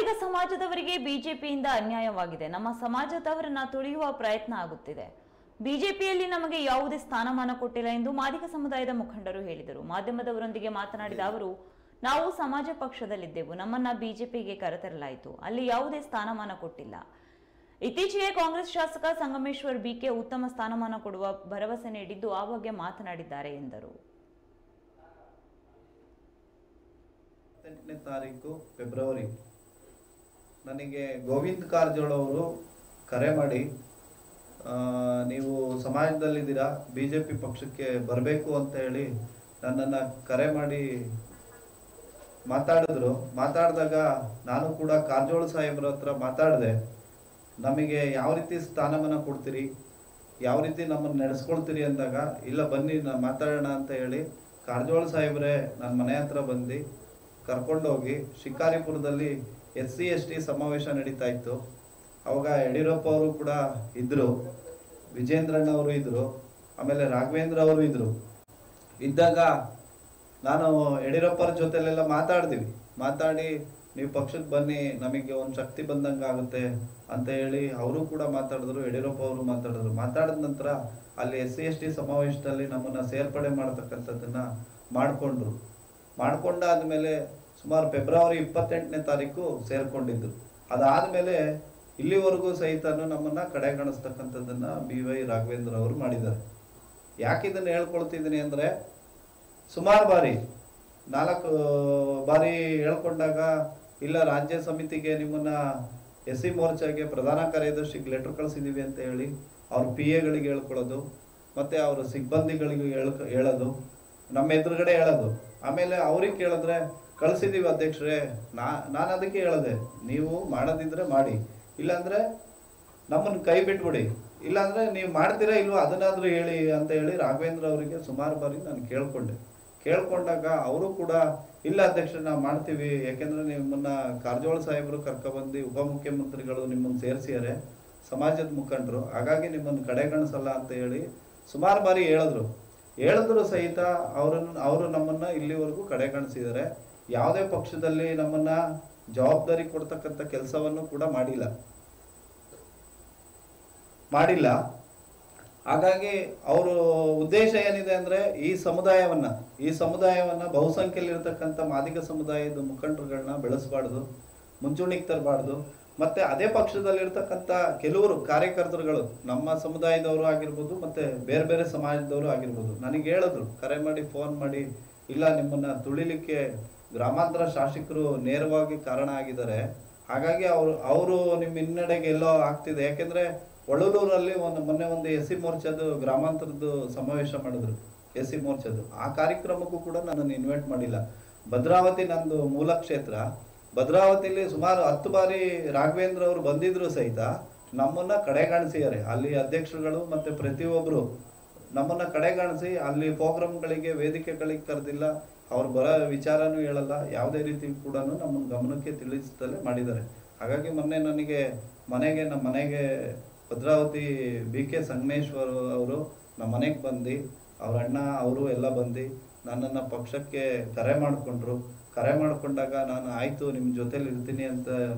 ಮಾದಿಗ ಸಮಾಜದವರಿಗೆ ಬಿಜೆಪಿಯಿಂದ ಅನ್ಯಾಯವಾಗಿದೆ. ನಮ್ಮ ಸಮಾಜದವರನ್ನ ತುಳಿಯುವ ಪ್ರಯತ್ನ ಆಗುತ್ತಿದೆ. ಬಿಜೆಪಿಯಲ್ಲಿ ನಮಗೆ ಯಾವುದೇ ಸ್ಥಾನಮಾನ ಕೊಟ್ಟಿಲ್ಲ ಎಂದು ಮಾದಿಗ ಸಮುದಾಯದ ಮುಖಂಡರು ಹೇಳಿದರು. ಮಾಧ್ಯಮದವರೊಂದಿಗೆ ಮಾತನಾಡಿದ ಅವರು, ನಾವು ಸಮಾಜ ಪಕ್ಷದಲ್ಲಿದ್ದೆವು, ನಮ್ಮನ್ನ ಬಿಜೆಪಿಗೆ ಕರೆತರಲಾಯಿತು, ಅಲ್ಲಿ ಯಾವುದೇ ಸ್ಥಾನಮಾನ ಕೊಟ್ಟಿಲ್ಲ. ಇತ್ತೀಚೆಗೆ ಕಾಂಗ್ರೆಸ್ ಶಾಸಕ ಸಂಗಮೇಶ್ವರ್ ಬಿಕೆ ಉತ್ತಮ ಸ್ಥಾನಮಾನ ಕೊಡುವ ಭರವಸೆ ನೀಡಿದ್ದು ಆ ಬಗ್ಗೆ ಮಾತನಾಡಿದ್ದಾರೆ ಎಂದರು. 8ನೇ ತಾರೀಕು ಫೆಬ್ರವರಿ ನನಗೆ ಗೋವಿಂದ ಕಾರಜೋಳ ಅವರು ಕರೆ ಮಾಡಿ, ನೀವು ಸಮಾಜದಲ್ಲಿದ್ದೀರಾ, ಬಿಜೆಪಿ ಪಕ್ಷಕ್ಕೆ ಬರಬೇಕು ಅಂತ ಹೇಳಿ ನನ್ನನ್ನು ಕರೆ ಮಾಡಿ ಮಾತಾಡಿದ್ರು. ಮಾತಾಡಿದಾಗ ನಾನು ಕೂಡ ಕಾರಜೋಳ ಸಾಹೇಬ್ರ ಹತ್ರ ಮಾತಾಡಿದೆ. ನಮಗೆ ಯಾವ ರೀತಿ ಸ್ಥಾನಮಾನ ಕೊಡ್ತೀರಿ, ಯಾವ ರೀತಿ ನಮ್ಮನ್ನು ನಡೆಸ್ಕೊಳ್ತೀರಿ ಅಂದಾಗ, ಇಲ್ಲ ಬನ್ನಿ ಮಾತಾಡೋಣ ಅಂತ ಹೇಳಿ ಕಾರಜೋಳ ಸಾಹೇಬ್ರೆ ನನ್ನ ಮನೆ ಹತ್ರ ಬಂದು ಕರ್ಕೊಂಡೋಗಿ ಶಿಕಾರಿಪುರದಲ್ಲಿ SC/ST ಸಮಾವೇಶ ನಡೀತಾ ಇತ್ತು. ಅವಾಗ ಯಡಿಯೂರಪ್ಪ ಅವರು ಕೂಡ ಇದ್ದರು, ವಿಜೇಂದ್ರಣ್ಣ ಅವರು ಇದ್ದರು, ಆಮೇಲೆ ರಾಘವೇಂದ್ರ ಅವರು ಇದ್ದರು. ಇದ್ದಾಗ ನಾನು ಯಡಿಯೂರಪ್ಪರ ಜೊತೆಲೆಲ್ಲ ಮಾತಾಡಿ ನೀವು ಪಕ್ಷಕ್ಕೆ ಬನ್ನಿ, ನಮಗೆ ಒಂದು ಶಕ್ತಿ ಬಂದಂಗೆ ಆಗುತ್ತೆ ಅಂತ ಹೇಳಿ ಅವರು ಕೂಡ ಮಾತಾಡಿದ್ರು, ಯಡಿಯೂರಪ್ಪ ಅವರು ಮಾತಾಡಿದ್ರು. ಮಾತಾಡಿದ ನಂತರ ಅಲ್ಲಿ SC/ST ಸಮಾವೇಶದಲ್ಲಿ ನಮ್ಮನ್ನು ಸೇರ್ಪಡೆ ಮಾಡತಕ್ಕಂಥದ್ದನ್ನು ಮಾಡ್ಕೊಂಡಾದ್ಮೇಲೆ ಸುಮಾರು ಫೆಬ್ರವರಿ 28ನೇ ತಾರೀಕು ಸೇರ್ಕೊಂಡಿದ್ದು. ಅದಾದಮೇಲೆ ಇಲ್ಲಿವರೆಗೂ ಸಹಿತ ನಮ್ಮನ್ನು ಕಡೆಗಣಿಸ್ತಕ್ಕಂಥದ್ದನ್ನು BY ರಾಘವೇಂದ್ರ ಅವರು ಮಾಡಿದ್ದಾರೆ. ಯಾಕಿದನ್ನು ಹೇಳ್ಕೊಳ್ತಿದ್ದೀನಿ ಅಂದರೆ, ಸುಮಾರು ಬಾರಿ 4 ಬಾರಿ ಹೇಳ್ಕೊಂಡಾಗ, ಇಲ್ಲ ರಾಜ್ಯ ಸಮಿತಿಗೆ ನಿಮ್ಮನ್ನ SC ಮೋರ್ಚಾಗೆ ಪ್ರಧಾನ ಕಾರ್ಯದರ್ಶಿಗೆ ಲೆಟರ್ ಕಳಿಸಿದ್ದೀವಿ ಅಂತ ಹೇಳಿ ಅವ್ರ PA-ಗಳಿಗೆ ಹೇಳ್ಕೊಳ್ಳೋದು, ಮತ್ತು ಅವರ ಸಿಬ್ಬಂದಿಗಳಿಗೆ ಹೇಳೋದು, ನಮ್ಮ ಎದುರುಗಡೆ ಹೇಳೋದು. ಆಮೇಲೆ ಅವ್ರಿಗೆ ಕೇಳಿದ್ರೆ ಕಳಿಸಿದ್ದೀವಿ ಅಧ್ಯಕ್ಷರೇ, ನಾನು ಅದಕ್ಕೆ ಹೇಳಿದೆ, ನೀವು ಮಾಡೋದಿದ್ರೆ ಮಾಡಿ, ಇಲ್ಲಾಂದರೆ ನಮ್ಮನ್ನು ಕೈ ಬಿಟ್ಬಿಡಿ, ಇಲ್ಲಾಂದರೆ ನೀವು ಮಾಡ್ತೀರಾ ಇಲ್ವೋ ಅದನ್ನಾದರೂ ಹೇಳಿ ಅಂತ ಹೇಳಿ ರಾಘವೇಂದ್ರ ಅವರಿಗೆ ಸುಮಾರು ಬಾರಿ ನಾನು ಕೇಳ್ಕೊಂಡಾಗ ಅವರು ಕೂಡ ಇಲ್ಲ ಅಧ್ಯಕ್ಷರೇ ನಾವು ಮಾಡ್ತೀವಿ, ಯಾಕೆಂದರೆ ನಿಮ್ಮನ್ನು ಕಾರಜೋಳ ಸಾಹೇಬರು ಕರ್ಕೊಬಂದು ಉಪಮುಖ್ಯಮಂತ್ರಿಗಳು ನಿಮ್ಮನ್ನು ಸೇರಿಸಿದ್ದಾರೆ, ಸಮಾಜದ ಮುಖಂಡರು, ಹಾಗಾಗಿ ನಿಮ್ಮನ್ನು ಕಡೆಗಣಿಸಲ್ಲ ಅಂತ ಹೇಳಿ ಸುಮಾರು ಬಾರಿ ಹೇಳಿದ್ರು ಸಹಿತ ಅವರು ನಮ್ಮನ್ನು ಇಲ್ಲಿವರೆಗೂ ಕಡೆಗಣಿಸಿದ್ದಾರೆ. ಯಾವುದೇ ಪಕ್ಷದಲ್ಲಿ ನಮ್ಮನ್ನು ಜವಾಬ್ದಾರಿ ಕೊಡ್ತಕ್ಕಂಥ ಕೆಲಸವನ್ನು ಕೂಡ ಮಾಡಿಲ್ಲ. ಹಾಗಾಗಿ ಅವರು ಉದ್ದೇಶ ಏನಿದೆ ಅಂದರೆ, ಈ ಸಮುದಾಯವನ್ನು ಬಹುಸಂಖ್ಯೆಯಲ್ಲಿರ್ತಕ್ಕಂಥ ಮಾದಿಗ ಸಮುದಾಯದ ಮುಖಂಡರುಗಳನ್ನ ಬೆಳೆಸಬಾರ್ದು, ಮುಂಚೂಣಿಗೆ ತರಬಾರ್ದು. ಮತ್ತು ಅದೇ ಪಕ್ಷದಲ್ಲಿರ್ತಕ್ಕಂಥ ಕೆಲವರು ಕಾರ್ಯಕರ್ತರುಗಳು, ನಮ್ಮ ಸಮುದಾಯದವರು ಆಗಿರ್ಬೋದು, ಮತ್ತು ಬೇರೆ ಬೇರೆ ಸಮಾಜದವರು ಆಗಿರ್ಬೋದು, ನನಗೆ ಹೇಳಿದ್ರು, ಕರೆ ಮಾಡಿ ಫೋನ್ ಮಾಡಿ, ಇಲ್ಲ ನಿಮ್ಮನ್ನು ತುಳಿಲಿಕ್ಕೆ ಗ್ರಾಮಾಂತರ ಶಾಸಕರು ನೇರವಾಗಿ ಕಾರಣ ಆಗಿದ್ದಾರೆ, ಹಾಗಾಗಿ ಅವರು ನಿಮ್ಮ ಹಿನ್ನಡೆಗೆ ಎಲ್ಲೋ ಆಗ್ತಿದೆ. ಯಾಕೆಂದರೆ ಒಳಲೂರಲ್ಲಿ ಮೊನ್ನೆ ಒಂದು SC ಮೋರ್ಚಾದು ಗ್ರಾಮಾಂತರದ್ದು ಸಮಾವೇಶ ಮಾಡಿದ್ರು, SC ಮೋರ್ಚಾದು. ಆ ಕಾರ್ಯಕ್ರಮಕ್ಕೂ ಕೂಡ ನನ್ನನ್ನು ಇನ್ವೈಟ್ ಮಾಡಿಲ್ಲ. ಭದ್ರಾವತಿ ನಂದು ಮೂಲ ಕ್ಷೇತ್ರ, ಭದ್ರಾವತಿಲಿ ಸುಮಾರು 10 ಬಾರಿ ರಾಘವೇಂದ್ರ ಅವರು ಬಂದಿದ್ರು ಸಹಿತ ನಮ್ಮನ್ನು ಕಡೆಗಣಿಸಿದ್ದಾರೆ. ಅಲ್ಲಿ ಅಧ್ಯಕ್ಷರುಗಳು ಮತ್ತು ಪ್ರತಿಯೊಬ್ಬರು ನಮ್ಮನ್ನು ಕಡೆಗಣಿಸಿ ಅಲ್ಲಿ ಪ್ರೋಗ್ರಾಮ್ಗಳಿಗೆ ವೇದಿಕೆಗಳಿಗೆ ಕರೆದಿಲ್ಲ, ಅವ್ರು ಬರೋ ವಿಚಾರನೂ ಹೇಳಲ್ಲ, ಯಾವುದೇ ರೀತಿ ಕೂಡ ನಮ್ಮನ್ನು ಗಮನಕ್ಕೆ ತಿಳಿಸದಲ್ಲೇ ಮಾಡಿದ್ದಾರೆ. ಹಾಗಾಗಿ ಮೊನ್ನೆ ನನಗೆ ನಮ್ಮ ಮನೆಗೆ ಭದ್ರಾವತಿ BK ಸಂಗಮೇಶ್ವರ್ ಅವರು ನಮ್ಮ ಮನೆಗೆ ಬಂದು, ಅವ್ರ ಅಣ್ಣ ಅವರು ಎಲ್ಲ ಬಂದು ನನ್ನನ್ನು ಪಕ್ಷಕ್ಕೆ ಕರೆ ಮಾಡಿಕೊಂಡಾಗ ನಾನು ಆಯಿತು ನಿಮ್ಮ ಜೊತೆಲಿ ಇರ್ತೀನಿ ಅಂತ